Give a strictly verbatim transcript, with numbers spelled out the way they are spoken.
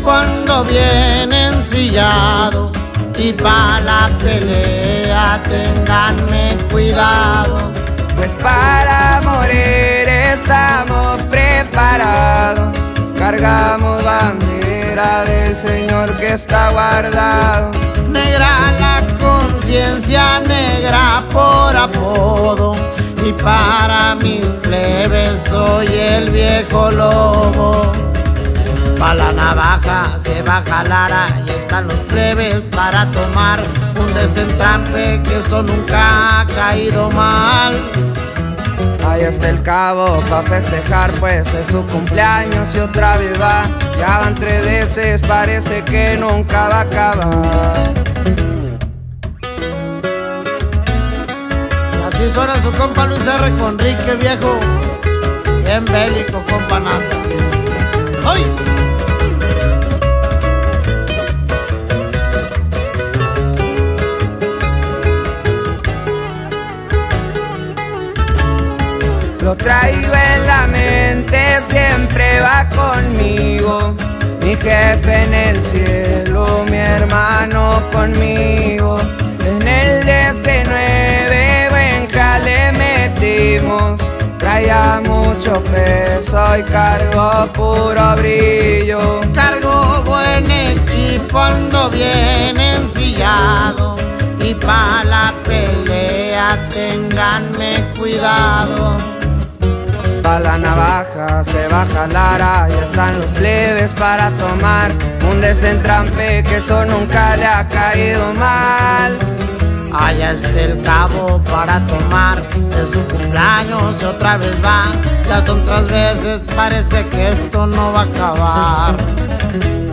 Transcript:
equipo ando bien ensillado, y para la pelea ténganme cuidado. Pues para morir estamos preparados, cargamos bandera del Señor que está guardado. Negra la conciencia, negra por apodo, y para mis plebes soy el viejo lobo. Pa' la navaja se va a jalar, y están los plebes para tomar un desentrampe que eso nunca ha caído mal. Ahí está el cabo pa' festejar, pues es su cumpleaños y otra vez va. Ya van tres veces, parece que nunca va a acabar. Así suena su compa Luis R. Conrique, viejo, bien bélico, compa Nata. ¡Ay! Lo traigo en la mente, siempre va conmigo. Mi jefe en el cielo, mi hermano conmigo. En el D C nueve buen jale metimos. Traía mucho peso y cargo puro brillo. Cargo buen equipo, ando bien ensillado, y pa' la pelea ténganme cuidado. Pa' la navaja se va a jalar, ahí están los plebes para tomar un desentrampe que eso nunca le ha caído mal. Allá está el cabo para tomar, es su cumpleaños y otra vez va. Ya son tres veces, parece que esto no va a acabar.